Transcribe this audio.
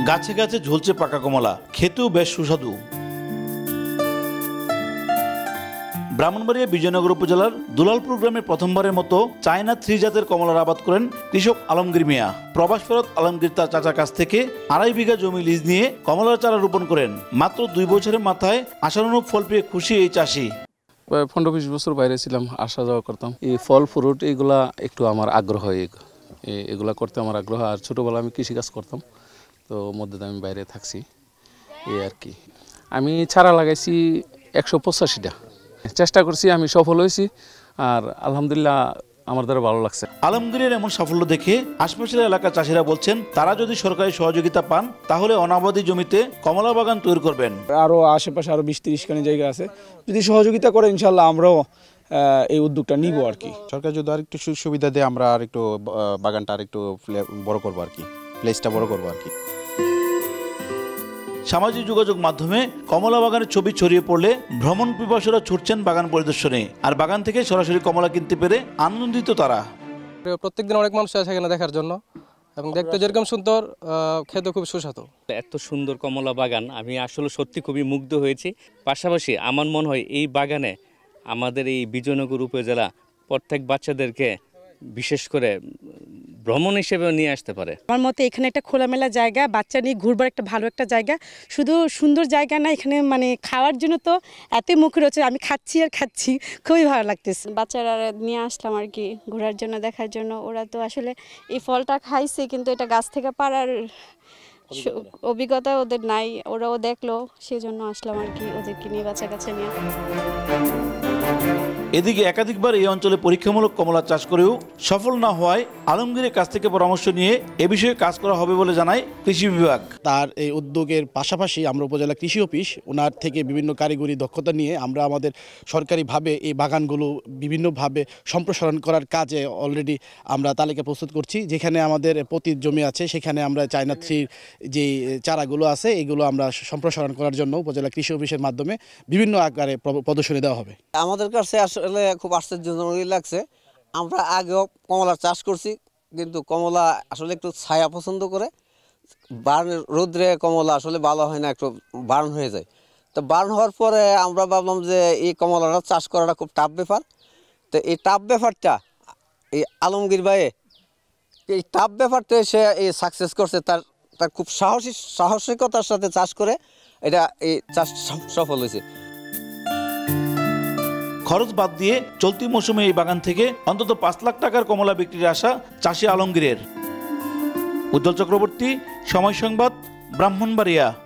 গাছে গাছে ঝুলছে পাকা কমলা, খেতেও বেশ সুস্বাদু। ব্রাহ্মণবাড়িয়া বিজয়নগর উপজেলার দুলালপুর গ্রামে প্রথমবারের মতো চায়না 3 জাতের কমলার আবাদ করেন কৃষক আলমগীর মিয়া। প্রবাস ফেরত আলমগীর তার চাচার কাছ থেকে 2.5 বিঘা জমি লিজ নিয়ে কমলার চারা রোপণ করেন। মাত্র 2 বছরের মাথায় আশানুরূপ ফল পেয়ে খুশি এই চাষি। 15-20 বছর বাইরে ছিলাম, আসা যাওয়া করতাম। এই ফল ফ্রুট এগুলা একটু আমার আগ্রহ, এগুলা করতে আমার আগ্রহ। আর ছোটোবেলা আমি কৃষিকাজ করতাম, তো মধ্যে আমি বাইরে থাকছি, এই আর কি। আমি চারা লাগাইছি 185টা, চেষ্টা করছি, আমি সফল হয়েছি। আর আলহামদুলিল্লাহ আমার দ্বারা ভালো লাগছে। আলমগীরের এমন সাফল্য দেখে আশপাশের এলাকার চাষিরা বলছেন, তারা যদি সরকারি সহযোগিতা পান তাহলে অনাবাদি জমিতে কমলা বাগান তৈরি করবেন। আরও আশেপাশে আরও 20-30 খানি জায়গা আছে, যদি সহযোগিতা করে ইনশাল্লাহ আমরাও এই উদ্যোগটা নিব আর কি। সরকার যদি আর একটু সুবিধা দেয় আমরা আর একটু বাগানটা আর একটু বড় করবো আর কি, প্লেসটা বড় করবো আর কি। সামাজিক যোগাযোগ মাধ্যমে কমলা বাগানের ছবি ছড়িয়ে পড়লে ভ্রমণ পিপাসুরা ছুটছেন বাগান পরিদর্শনে। আর বাগান থেকে সরাসরি কমলা কিনতে পেরে আনন্দিত তারা। প্রত্যেকদিন অনেক মানুষ আসে এখানে দেখার জন্য, এবং দেখতে যেরকম সুন্দর, খেতে খুব সুস্বাদু। এত সুন্দর কমলা বাগান আমি আসলে সত্যি খুবই মুগ্ধ হয়েছি। পাশাপাশি আমার মনে হয় এই বাগানে আমাদের এই বিজয়নগর উপজেলা প্রত্যেক বাচ্চাদেরকে বিশেষ করে ভ্রমণ হিসেবেও নিয়ে আসতে পারে। আমার মতে এখানে একটা খোলামেলা জায়গা, বাচ্চা নিয়ে ঘুরবার একটা ভালো একটা জায়গা। শুধু সুন্দর জায়গা না, এখানে মানে খাওয়ার জন্য তো এত মুখে রয়েছে, আমি খাচ্ছি আর খাচ্ছি, খুবই ভালো লাগতেছে। বাচ্চারা নিয়ে আসলাম আর কি ঘোরার জন্য, দেখার জন্য। ওরা তো আসলে এই ফলটা খাইছে, কিন্তু এটা গাছ থেকে পাড়ার অভিজ্ঞতা ওদের নাই, ওরাও দেখলো, সেই জন্য আসলাম আর কি ওদেরকে নিয়ে, বাচ্চা কাছে নিয়ে। এদিকে একাধিকবার এই অঞ্চলে পরীক্ষামূলক কমলা চাষ করেও সফল না হওয়ায় আলমগীরের কাছ থেকে পরামর্শ নিয়ে এ বিষয়ে কাজ করা হবে বলে জানায় কৃষি বিভাগ। তার এই উদ্যোগের পাশাপাশি আমরা উপজেলা কৃষি অফিস ওনার থেকে বিভিন্ন কারিগরি দক্ষতা নিয়ে আমরা আমাদের সরকারিভাবে এই বাগানগুলো বিভিন্নভাবে সম্প্রসারণ করার কাজে অলরেডি আমরা তালিকা প্রস্তুত করছি। যেখানে আমাদের প্রতি জমি আছে সেখানে আমরা চায়না 3 যে চারাগুলো আছে এগুলো আমরা সম্প্রসারণ করার জন্য উপজেলা কৃষি অফিসের মাধ্যমে বিভিন্ন আকারে প্রদর্শনী দেওয়া হবে। আমাদের কাছে আসলে খুব আশ্চর্যজনক লাগছে। আমরা আগেও কমলার চাষ করছি, কিন্তু কমলা আসলে একটু ছায়া পছন্দ করে। বার্ন রোদ্রে কমলা আসলে ভালো হয় না, একটু বার্ন হয়ে যায়। তো বার্ন হওয়ার পরে আমরা ভাবলাম যে এই কমলাটা চাষ করাটা খুব টাফ ব্যাপার। তো এই টাফ ব্যাপারটা এই আলমগীর ভাইয়ে এই টাফ ব্যাপারটা সে এই সাকসেস করছে। তার খুব সাহসিকতার সাথে চাষ করে এটা এই চাষ সফল হয়েছে। খরচ বাদ দিয়ে চলতি মৌসুমে এই বাগান থেকে অন্তত 5 লাখ টাকার কমলা বিক্রির আশা চাষি আলমগীরের। উজ্জ্বল চক্রবর্তী, সময় সংবাদ, ব্রাহ্মণবাড়িয়া।